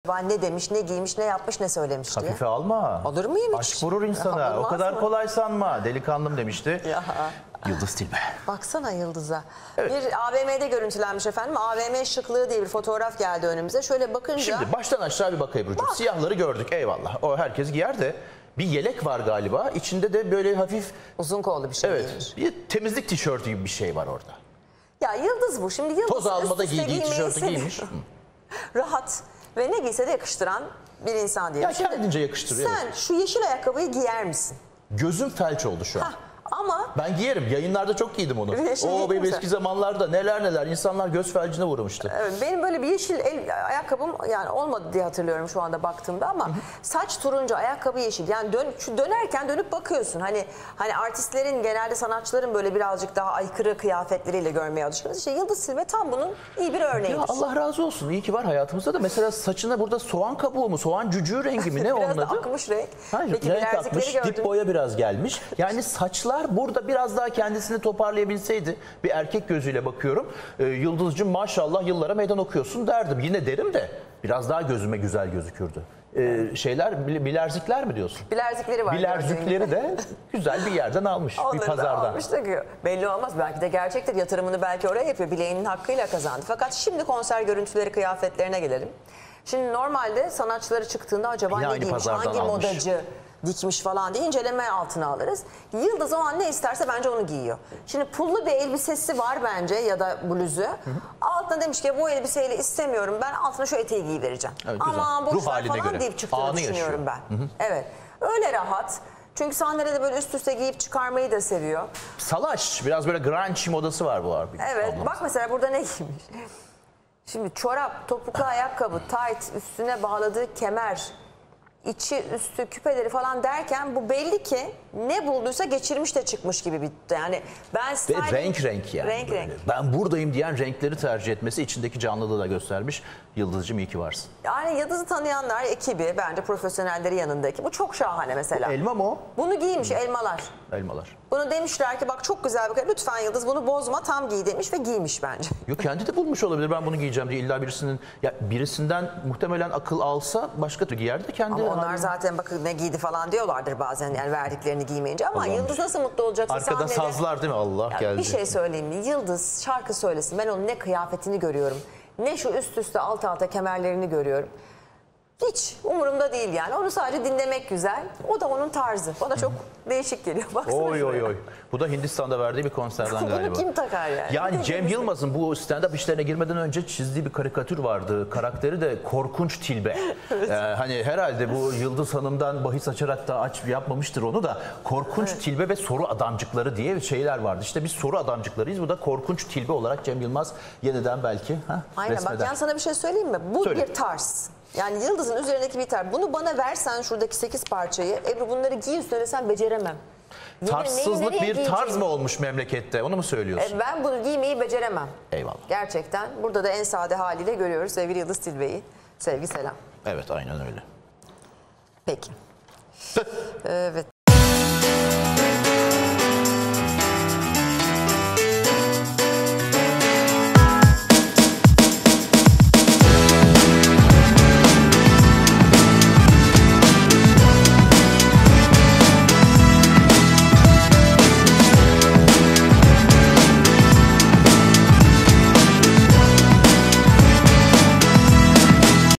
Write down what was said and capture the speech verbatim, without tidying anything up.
acaba ne demiş, ne giymiş, ne yapmış, ne söylemiş diye. Hafife alma. Olur muyum hiç? Aşk vurur insana. Ya, o kadar mı? kolay sanma. Delikanlım demişti. Ya. Yıldız Tilbe. Baksana Yıldız'a. Evet. Bir A V M'de görüntülenmiş efendim. A V M şıklığı diye bir fotoğraf geldi önümüze. Şöyle bakınca... Şimdi baştan aşağı bir bak Ebru'cum. Bak. Siyahları gördük eyvallah. O herkes giyer de bir yelek var galiba. İçinde de böyle hafif... Uzun kollu bir şey Evet. giymiş. Bir temizlik tişörtü gibi bir şey var orada. Ya Yıldız bu. Şimdi Yıldız Toz almada üst üste giydiği giymeyi tişörtü seviyor. giymiş. Hı. Rahat ve ne giyse de yakıştıran bir insan diyelim. Ya kendince yakıştırıyor. Sen şu yeşil ayakkabıyı giyer misin? Gözüm felç oldu şu an. Hah, ama Ben giyerim. Yayınlarda çok giydim onu. Yeşil O giydin benim mi eski sen? zamanlarda neler neler insanlar göz felcine uğramıştı. evet, benim böyle bir yeşil el, ayakkabım yani olmadı diye hatırlıyorum şu anda baktığımda ama hı hı. saç turuncu, ayakkabı yeşil. Yani dön, şu dönerken dönüp bakıyorsun. Hani hani artistlerin, genelde sanatçıların böyle birazcık daha aykırı kıyafetleriyle görmeye alışkınız. İşte Yıldız Tilbe tam bunun iyi bir örneğidir. Ya Allah razı olsun. İyi ki var hayatımızda da. Mesela saçına burada soğan kabuğu mu, soğan cücüğü rengi mi ne Biraz onun da adı? akmış renk. Hayır, Peki renk bilezikleri atmış, gördüm. dip boya biraz gelmiş. Yani saçlar burada biraz daha kendisini toparlayabilseydi, bir erkek gözüyle bakıyorum. E, Yıldızcığım maşallah yıllara meydan okuyorsun derdim. Yine derim de biraz daha gözüme güzel gözükürdü. E, şeyler, bilerzikler mi diyorsun? Bilezikleri var. Bilerzikleri de güzel bir yerden almış, bir Onları da pazardan. almış da ki belli olmaz. Belki de gerçektir. Yatırımını belki oraya yapıyor. Bileğinin hakkıyla kazandı. Fakat şimdi konser görüntüleri, kıyafetlerine gelelim. Şimdi normalde sanatçıları çıktığında acaba Yine ne aynı giymiş, pazardan hangi almış. modacı dikmiş falan diye inceleme altına alırız. Yıldız o an ne isterse bence onu giyiyor. Şimdi pullu bir elbisesi var bence ya da bluzu. Hı hı. Altına demiş ki bu elbiseyle istemiyorum, ben altına şu eteği giyivereceğim. Evet, güzel. Ama boş Ruh ver haline falan göre. deyip çıktığını Anı düşünüyorum yaşıyor. ben. Hı hı. Evet. Öyle rahat. Çünkü sahnelerde de böyle üst üste giyip çıkarmayı da seviyor. Salaş, biraz böyle grunge modası var bu abi. Evet, ablamız. bak mesela burada ne giymiş? Şimdi çorap, topuklu ayakkabı, tight, üstüne bağladığı kemer, içi üstü küpeleri falan derken bu belli ki ne bulduysa geçirmiş de çıkmış gibi bir, yani ben Ve styling, renk renk yani. renk böyle. renk. Ben buradayım diyen renkleri tercih etmesi içindeki canlılığı da göstermiş. Yıldızcığım iyi ki varsın. Yani Yıldız'ı tanıyanlar, ekibi, bence profesyonelleri yanındaki. Bu çok şahane mesela. Elma mı o? Bunu giymiş, elmalar. Elmalar. Bunu demişler ki bak çok güzel bir kere, lütfen Yıldız bunu bozma, tam giy demiş ve giymiş bence. Yok, kendi de bulmuş olabilir, ben bunu giyeceğim diye. İlla birisinin, ya birisinden muhtemelen akıl alsa başka türlü giyer de kendi. Ama onlar haline. zaten bakın ne giydi falan diyorlardır bazen, yani verdiklerini giymeyince, ama Allah'ım. Yıldız nasıl mutlu olacaksa Arkada sahnede. sazlar değil mi? Allah Ya geldi. bir şey söyleyeyim mi? Yıldız şarkı söylesin. Ben onun ne kıyafetini görüyorum, ne şu üst üste alt alta kemerlerini görüyorum. Hiç umurumda değil yani. Onu sadece dinlemek güzel. O da onun tarzı. Bana çok değişik geliyor. Baksana Oy oy şuraya. oy. Bu da Hindistan'da verdiği bir konserden Bunu galiba. kim takar yani? Yani Cem Yılmaz'ın bu stand-up işlerine girmeden önce çizdiği bir karikatür vardı. Karakteri de Korkunç Tilbe. evet. ee, hani herhalde bu Yıldız Hanım'dan bahis açarak da aç yapmamıştır onu da. Korkunç evet. Tilbe ve Soru Adamcıkları diye şeyler vardı. İşte biz soru adamcıklarıyız. Bu da Korkunç Tilbe olarak Cem Yılmaz yeniden belki ha, Aynen resmeder. bak, yani sana bir şey söyleyeyim mi? Bu Söyle. bir tarz. Yani Yıldız'ın üzerindeki bir tarz. Bunu bana versen şuradaki sekiz parçayı, Ebru bunları giy üstüne desem beceremem. Yemin, Tarzsızlık neyi, bir tarz mı olmuş memlekette? Onu mu söylüyorsun? E, ben bunu giymeyi beceremem. Eyvallah. Gerçekten. Burada da en sade haliyle görüyoruz sevgili Yıldız Tilbe'yi. Sevgi selam. Evet, aynen öyle. Peki. Evet.